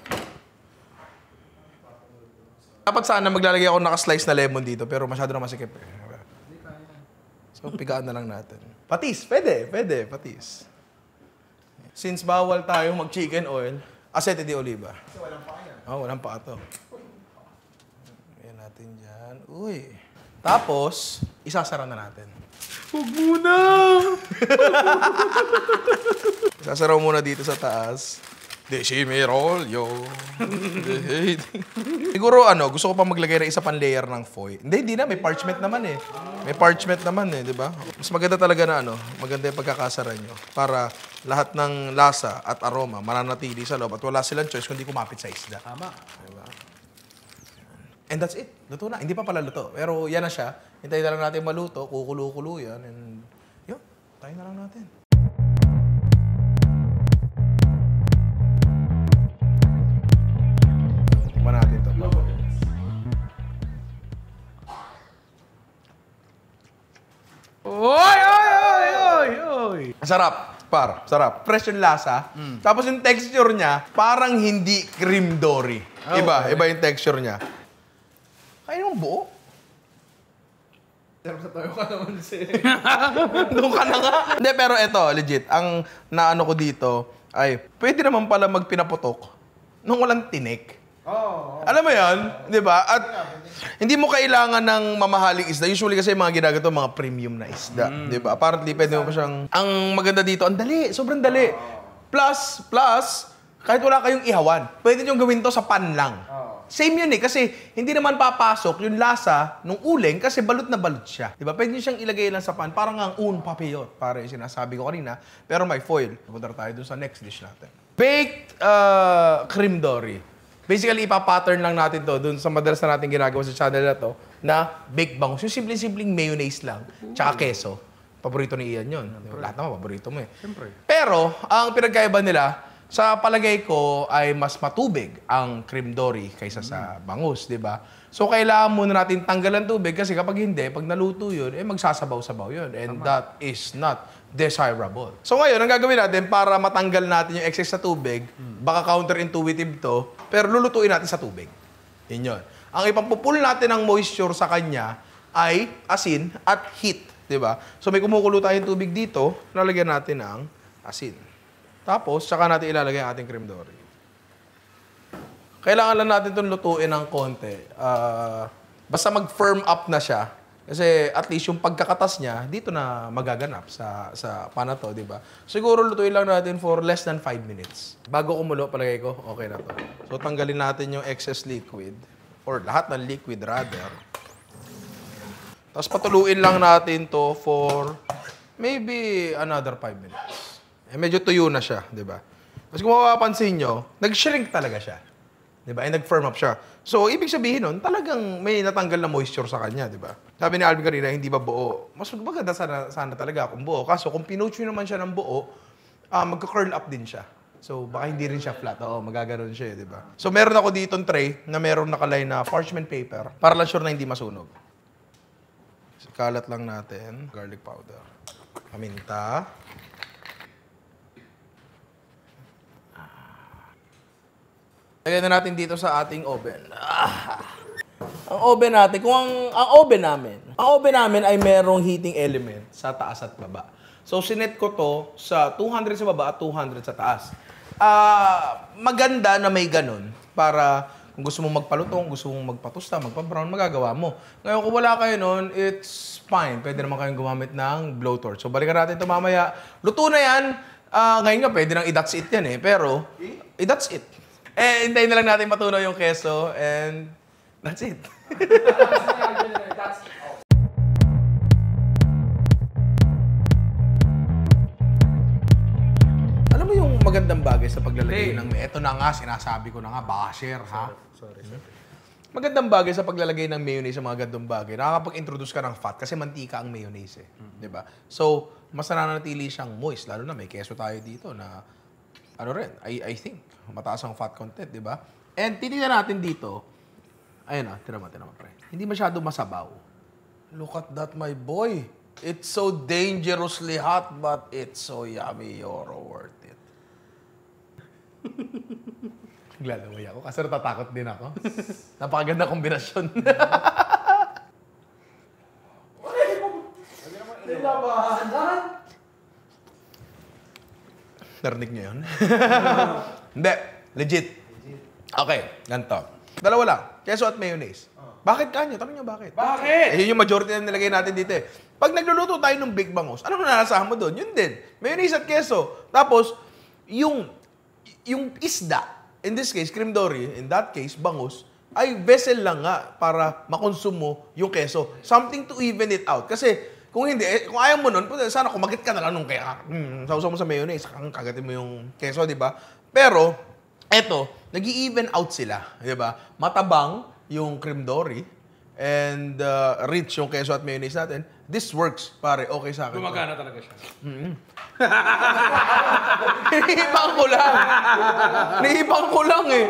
Dapat sana maglalagay ako naka-slice na lemon dito, pero masyado na masikip eh. So, pigaan na lang natin. Patis, pwede, patis. Since bawal tayo mag-chicken oil, aceite de oliva. Kasi walang pa yan. Walang pa ito. Ayan natin dyan. Uy. Tapos, isasara na natin. Huwag muna! Isasara muna dito sa taas. Decimerolyo. Siguro gusto ko pa maglagay ng isa pang layer ng foil. Hindi na. May parchment naman eh. May parchment naman eh, di ba? Mas maganda talaga na maganda yung pagkakasara nyo. Para lahat ng lasa at aroma mananatili sa loob at wala silang choice kundi kumapit sa isda. Tama. Diba? And that's it. Luto na. Hindi pa pala luto. Pero yan na siya. Hintayin na lang natin maluto. Kukulo-kulo yan. And yun. Tayo na lang natin. Tikman natin ito. Oy! Sarap. Sarap. Fresh yung lasa. Tapos yung texture niya, parang hindi cream dory. Iba yung texture niya. Kaya yung buo. Sarap sa tayo ka naman si... Doon ka na nga. Hindi, pero ito, legit. Ang naano ko dito ay, pwede naman pala magpinaputok nung walang tinik. Oo. Alam mo yan? Di ba? At hindi mo kailangan ng mamahaling isda. Usually kasi yung mga ginagato, mga premium na isda. Di ba? Apparently, pwede mo pa siyang... Ang maganda dito, ang dali. Sobrang dali. Plus, kahit wala kayong ihawan, pwede nyo gawin to sa pan lang. Same yun eh. Kasi hindi naman papasok yung lasa nung uling kasi balot na balot siya. Di ba? Pwede nyo siyang ilagay lang sa pan. Parang ang papilot. Para yung sinasabi ko kanina. Pero may foil. Punta tayo dun sa next dish natin. Baked cream dory. Basically, ipapattern lang natin to dun sa madalas na natin ginagawa sa channel na to na baked bangus. Yung simpleng mayonnaise lang. Tsaka keso. Paborito ni Ian yun. Lahat naman, paborito mo eh. Siyempre. Pero, ang pinagkaiba nila, sa palagay ko ay mas matubig ang cream dory kaysa sa bangus, di ba? So, kailangan muna natin tanggalan tubig kasi kapag hindi, pag naluto yun, magsasabaw-sabaw yun. And that is not desirable. So, ngayon, ang gagawin natin para matanggal natin yung excess sa tubig, baka counterintuitive to, pero lulutuin natin sa tubig. Yun yun. Ang ipapupul natin ng moisture sa kanya ay asin at heat, di ba? So, may kumukulo tayong tubig dito, lalagyan natin ng asin. Tapos, saka natin ilalagay ang ating cream dory. Kailangan lang natin itong lutuin ng konti. Basta mag-firm up na siya. Kasi at least yung pagkakatas niya, dito na magaganap sa pan na to, di ba? Siguro lutuin lang natin for less than 5 minutes. Bago kumulo, palagay ko, okay na to. So, tanggalin natin yung excess liquid. Or lahat ng liquid, rather. Tapos, patuluin lang natin to for maybe another 5 minutes. Medyo tuyo na siya, di ba? Kasi kung mapapansin nyo, nag-shrink talaga siya. Di ba? Nag-firm up siya. So, ibig sabihin nun, talagang may natanggal na moisture sa kanya, di ba? Sabi ni Alvin kanina, hindi ba buo? Mas maganda sana talaga kung buo. Kaso, kung pinuch nyo naman siya ng buo, magka-curl up din siya. So, baka hindi rin siya flat. Oo, magaganon siya, di ba? So, meron ako ditong tray na meron nakalay na parchment paper para lang sure na hindi masunog. So, kalat lang natin. Garlic powder. Paminta. Lagyan na natin dito sa ating oven. Ang oven natin, ang oven namin ay merong heating element sa taas at baba. So, sinet ko to sa 200 sa baba at 200 sa taas. Maganda na may ganun para kung gusto mong magpalutong, gusto mong magpatusta, magpa-brown, magagawa mo. Ngayon, kung wala kayo nun, it's fine. Pwede naman kayong gumamit ng blowtorch. So, balikan natin ito mamaya. Luto na yan. Ngayon nga, pwede nang i-that's it yan eh. Pero, i-that's it. Hintayin na lang natin matunaw yung keso and that's it. Alam mo yung magandang bagay sa paglalagay ng... Ito na nga, sinasabi ko na nga, basher, ha? Sorry. Magandang bagay sa paglalagay ng mayonnaise sa mga gandong bagay. Nakakapag-introduce ka ng fat kasi mantika ang mayonnaise eh. Di ba? So, mas nananatili siyang moist. Lalo na may keso tayo dito na I think, mataas ang fat content, di ba? And titignan natin dito, ayun tira mo, pre. Hindi masyado masabaw. Look at that, my boy. It's so dangerously hot, but it's so yummy. You're worth it. Naglalaway ako kasi natatakot din ako. Napakaganda kombinasyon. Nilabanan. Narinig niyo yun? Hindi. Legit. Okay, ganito. Dalawa lang. Keso at mayonnaise. Bakit kanya? Tanong niyo bakit? Bakit? Eh, yun yung majority na nilagay natin dito eh. Pag nagluluto tayo ng Big Bangus, ano na nalasahan mo doon? Yun din. Mayonnaise at keso. Tapos, yung isda, in this case, cream dory, in that case, bangus, ay vessel lang nga para makonsume mo yung keso. Something to even it out. Kasi, kung hindi, kung ayaw mo nun, sana kumagit ka na lang nung kaya. Sausaw mo sa mayonnaise, kagatin mo yung keso, di ba? Pero, eto, nag-i-even out sila, di ba? Matabang yung cream dory and rich yung keso at mayonnaise natin. This works, pare. Okay sa akin. Gumagana talaga siya. Nihibang ko lang. Nihibang ko lang eh.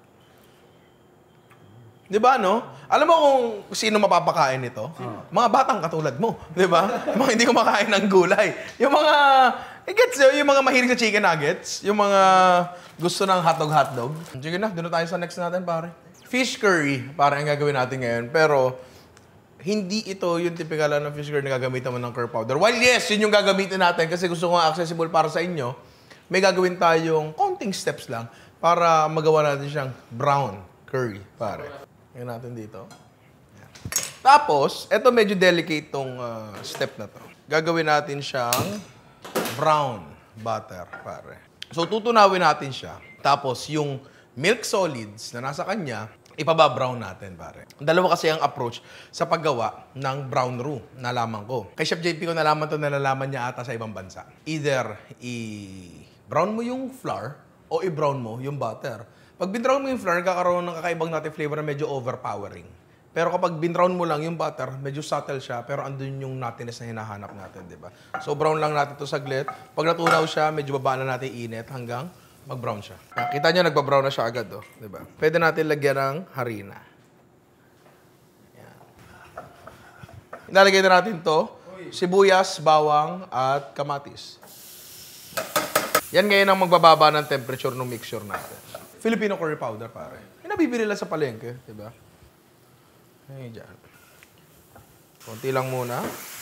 Di ba, no? Alam mo kung sino mapapakain nito? Mga batang katulad mo. Di ba? Mga hindi kumakain ng gulay. Yung mga, gets nyo, yung mga mahilig sa chicken nuggets. Yung mga gusto ng hotdog. Sige na, doon na tayo sa next natin, pare. Fish curry, parang ang gagawin natin ngayon. Pero, hindi ito yung typical na fish curry na gagamitan mo ng curry powder. While yes, yun yung gagamitin natin kasi gusto ko nga accessible para sa inyo, may gagawin tayong konting steps lang para magawa natin siyang brown curry, pare. Ngayon natin dito. Yan. Tapos, eto medyo delicate tong step na to. Gagawin natin siyang brown butter, pare. So, tutunawin natin siya. Tapos, yung milk solids na nasa kanya, ipaba-brown natin, pare. Dalawa kasi ang approach sa paggawa ng brown roux, nalaman ko. Kay Chef JP ko nalaman to, nalalaman niya ata sa ibang bansa. Either i-brown mo yung flour o i-brown mo yung butter. Pag binrown mo yung flour, nagkakaroon ng kakaibang natin flavor na medyo overpowering. Pero kapag binrown mo lang yung butter, medyo subtle siya, pero andun yung nuttiness na hinahanap natin, di ba? So, brown lang natin to saglit. Pag natunaw siya, medyo babaan na natin init hanggang mag-brown siya. Kita nyo, nagbabrown na siya agad, oh. Diba? Pwede natin lagyan ng harina. Yan. Ilalagay na natin to. Sibuyas, bawang, at kamatis. Yan ngayon ang magbababa ng temperature ng mixture natin. Filipino curry powder, pare. Yung nabibili lang sa palengke, diba? Ay, dyan. Konti lang muna.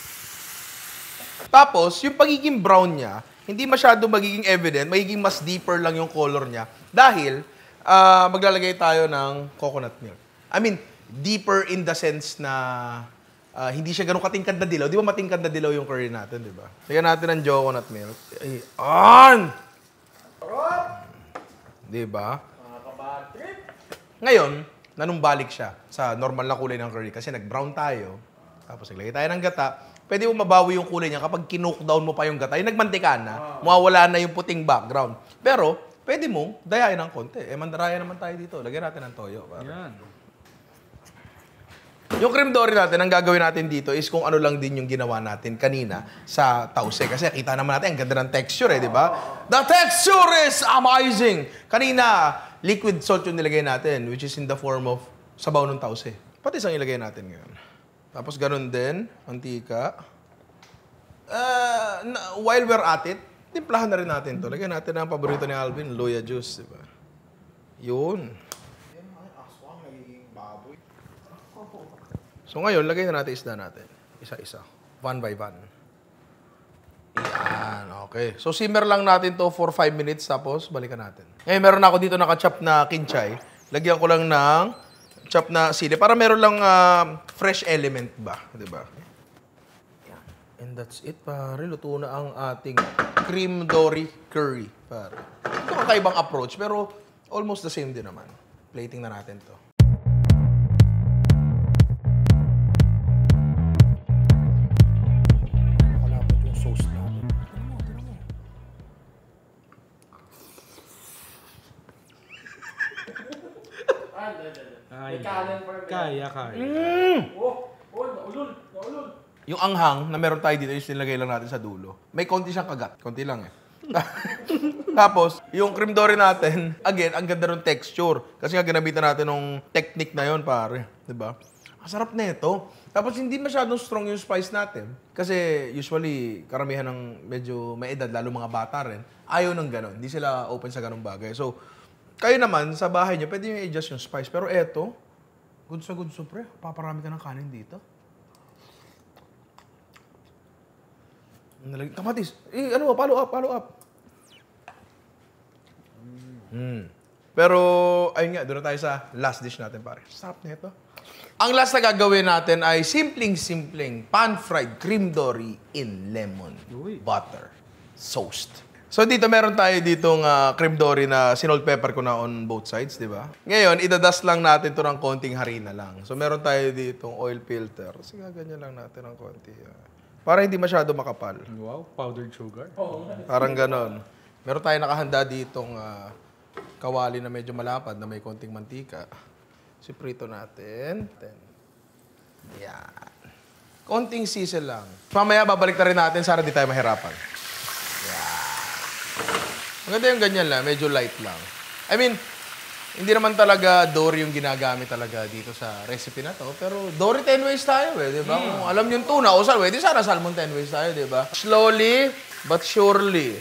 Tapos, yung pagiging brown niya, hindi masyado magiging evident, magiging mas deeper lang yung color niya dahil maglalagay tayo ng coconut milk. I mean, deeper in the sense na hindi siya ganun katingkad na dilaw. Di ba matingkad na dilaw yung curry natin, di ba? Lagyan natin ng coconut milk. Ayan! Di ba? Ngayon, nanumbalik siya sa normal na kulay ng curry kasi nag-brown tayo. Tapos naglagay tayo ng gata. Pwede mo mabawi yung kulay niya kapag kinook-down mo pa yung gata. Yung nagmantika na, mawawala na yung puting background. Pero, pwede mo dayain ng konti. Mandaraya naman tayo dito. Lagyan natin ng toyo. Yan. Yung cream dory natin, ang gagawin natin dito is kung ano lang din yung ginawa natin kanina sa tause. Kasi kita naman natin, ang ganda ng texture di ba? The texture is amazing! Kanina, liquid salt yung nilagay natin, which is in the form of sabaw ng tause. Pati isang ilagay natin ngayon. Tapos ganun din, mantika. While we're at it, timplahan na rin natin to. Lagyan natin ang paborito ni Alvin, Loya juice, di ba? Yun. So ngayon, lagay na natin isda natin. Isa-isa. One by one. Yan, okay. So simmer lang natin to for 5 minutes, tapos balikan natin. Ngayon, meron ako dito nakachop na kinchay. Lagyan ko lang ng chop na sili para meron lang fresh element ba, 'di ba? And that's it, pare. Luto na ang ating cream dory curry, pare. Ito kakaibang approach pero almost the same din naman. Plating na natin 'to. Kalapit yung sauce natin. Kaya. Naulol. Yung anghang na meron tayo dito, is nilagay lang natin sa dulo. May konti siyang kagat. Konti lang eh. Tapos, yung cream dory natin, again, ang ganda ng texture. Kasi nga ginamitan natin ng technique na yon pare. Diba? Ang sarap na ito. Tapos, hindi masyadong strong yung spice natin. Kasi, usually, karamihan ng medyo may edad, lalo mga bata rin, ayaw ng gano'n. Hindi sila open sa gano'ng bagay. So, Kayo naman, sa bahay nyo, pwede nyo i-adjust yung spice. Pero eto, good sa pre. Paparami ka ng kanin dito. Kamatis. Follow up. Pero, ayun nga, doon na tayo sa last dish natin, pare. Sarap na ito. Ang last na gagawin natin ay simpleng pan-fried cream dory in lemon butter sauce. So dito meron tayo ditong cream dory na sinold pepper ko na on both sides, di ba? Ngayon, idadust lang natin to ng konting harina lang. So meron tayo ditong oil filter. Sige, ganyan lang natin ng konti. Para hindi masyado makapal. Wow, powdered sugar. Parang ganon. Meron tayo nakahanda ditong kawali na medyo malapad na may konting mantika. Siprito natin. Yan. Konting sisal lang. Mamaya babalik na rin natin para di tayo mahirapan. Yan. Maganda yung ganyan lang. Medyo light lang. I mean, hindi naman talaga dory yung ginagamit talaga dito sa recipe na to. Pero dory 10 ways tayo eh, di ba? Kung alam yung tuna o salmon, di sana salmon 10 ways tayo, di ba? Slowly but surely.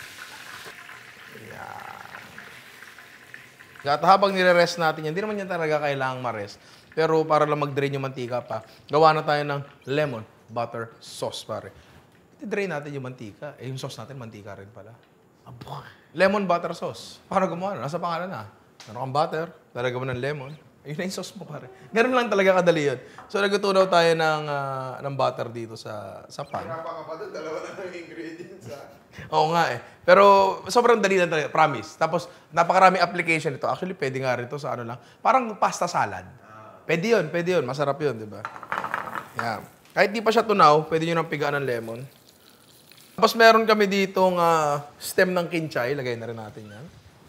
At habang nire-rest natin yan, hindi naman yan talaga kailangang ma-rest. Pero para lang mag-drain yung mantika pa, gawa na tayo ng lemon butter sauce, pare. I-drain natin yung mantika. Yung sauce natin, mantika rin pala. Lemon butter sauce. Paano gumawa? Nasa pangalan na. Meron kang butter, lalagyan mo ng lemon. Ayun na yung sauce mo, pare. Ganun lang talaga kadali yun. So, nagtutunaw tayo ng butter dito sa pan. Napakapatid, dalawa na yung ingredients, Oo nga eh. Pero sobrang dali lang talaga, promise. Tapos, napakarami application ito. Actually, pwede nga rin ito sa ano lang. Parang pasta salad. Pwede yun. Masarap yun, di ba? Yan. Kahit di pa siya tunaw, pwede nyo nang pigaan ng lemon. Tapos, meron kami ditong stem ng kinchay. Lagay na rin natin yan.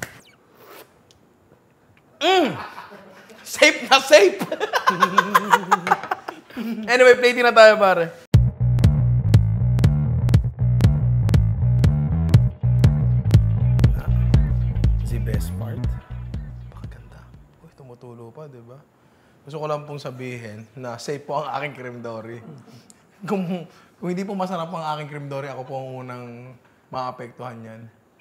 Safe na safe! Anyway, plating na tayo, pare. Best part. Pakaganda. Uy, tumutulo pa, di ba? Gusto ko lang pong sabihin na safe po ang aking cream dory. Kung hindi po masarap ang aking cream dory, ako po ang unang maapektuhan yan.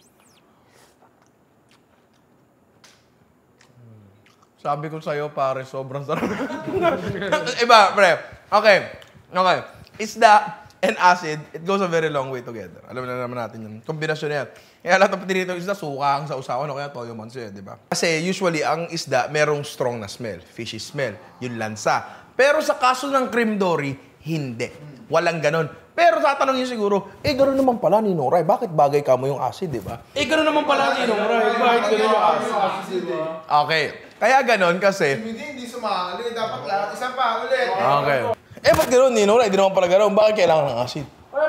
Sabi ko sa'yo, pare, sobrang sarap. Iba, pre. Okay. Isda and acid, it goes a very long way together. Alam na naman natin yung kombinasyon na yan. Kaya lahat ng pinirito isda, suka ang sa usawan o kaya toyo manso, di ba? Kasi usually, ang isda, merong strong na smell. Fishy smell. Yung lansa. Pero sa kaso ng cream dory, hindi. Walang ganon. Pero tatanungin siguro, gano'n naman pala ni Noray. Bakit bagay ka mo yung acid, di ba? Gano'n naman pala ni Noray. Bakit gano'n yung acid? Okay. Kaya ganon kasi... Hindi sumali. Dapat lahat. Isang pa ulit. Okay. Ba't gano'n ni Noray? Di naman pala gano'n. Bakit kailangan ng acid?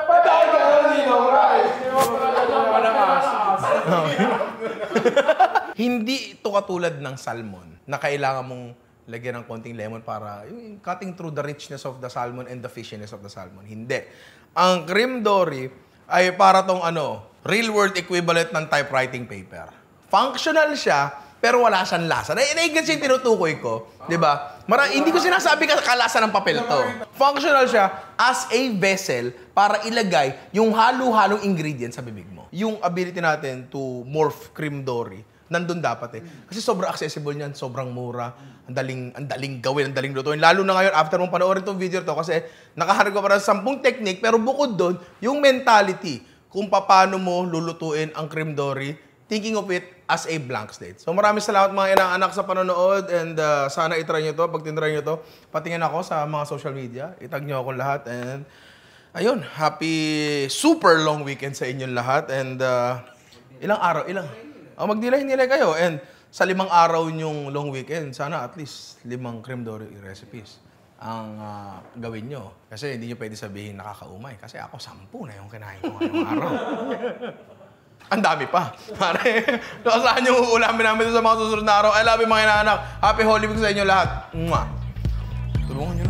Hindi ito katulad ng salmon na kailangan mong lagyan ng konting lemon para yung cutting through the richness of the salmon and the fishiness of the salmon. Hindi. Ang cream dory ay para tong real world equivalent ng typewriting paper. Functional siya, pero wala siyang lasa. Naiignan siya yung tinutukoy ko, di ba? Hindi ko sinasabi kalasa ng papel to. Functional siya as a vessel para ilagay yung halo-halong ingredients sa bibig mo. Yung ability natin to morph cream dory, nandun dapat eh. Kasi sobrang accessible niyan, sobrang mura, ang daling gawin, ang daling lutuin. Lalo na ngayon, after mong panoorin tong video to, kasi nakahanap ko para sa 10 technique, pero bukod doon, yung mentality, kung paano mo lulutuin ang cream dory, thinking of it as a blank slate. So maraming salamat mga inang anak sa panonood and sana itry nyo to. Pag tinry nyo to, patingin ako sa mga social media. Itag nyo akong lahat and ayun, happy super long weekend sa inyong lahat and ilang araw, mag-delay kayo and sa 5 araw nyong long weekend, sana at least 5 cream dory recipes ang gawin nyo. Kasi hindi nyo pwede sabihin nakakaumay. Kasi ako 10 na yung kinain ko ngayong araw. Ang dami pa. Pare, saan yung uulamin namin sa mga susunod na araw. I love you mga inaanak. Happy Holy Week sa inyo lahat. Mwah. Tulungan nyo